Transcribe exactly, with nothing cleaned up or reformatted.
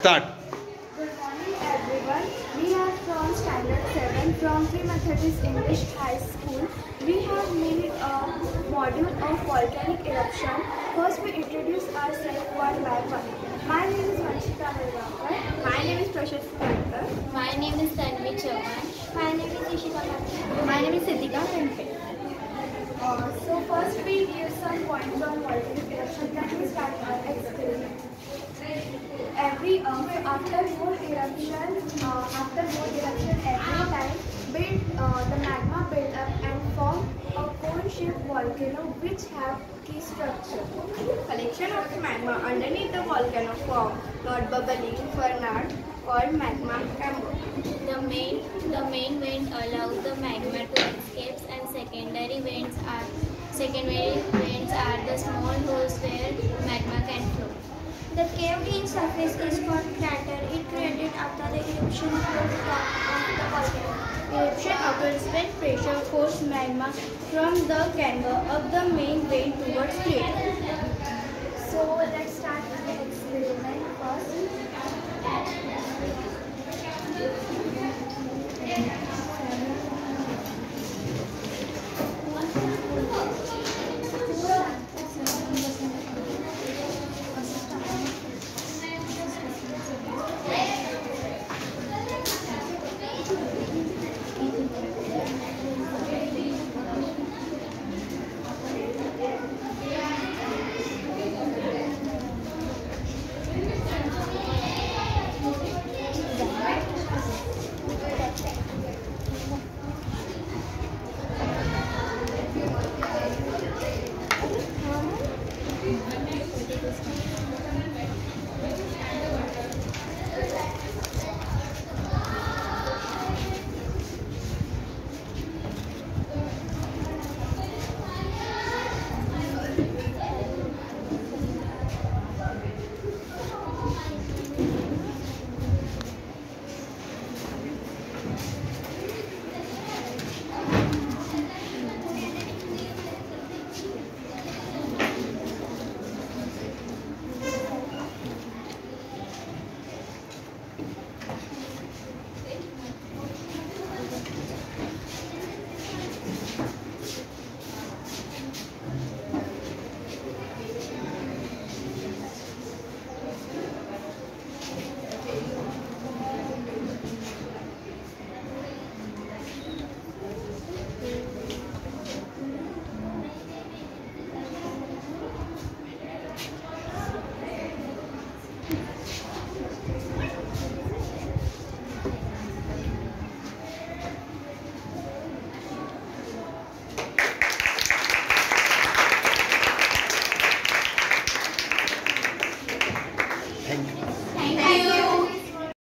Start. Good morning everyone. We are from Standard seven from Free Methodist English High School. We have made a module of volcanic eruption. First we introduce ourselves one by one. My name is Vanshika Nirvankar. My name is Prashant Kankar. My name is Tanvi Chauhan. My name is Ishita Kankar. My name is Siddhika Kante. Uh, so first we give some points on volcanic eruption. Then we start our experiment. Every uh, after more eruption, uh, after more eruption, every time build uh, the magma build up and form a cone-shaped volcano which have key structure. Collection of the magma underneath the volcano form not bubbling furnace called magma chamber. The main the main vent allows the magma to escape, and secondary vents are secondary vents are the small holes where magma can flow. The caved-in surface is called crater. It created after the eruption from the top of the volcano. Eruption occurs when pressure forces magma from the chamber of the main vent towards crater. So let's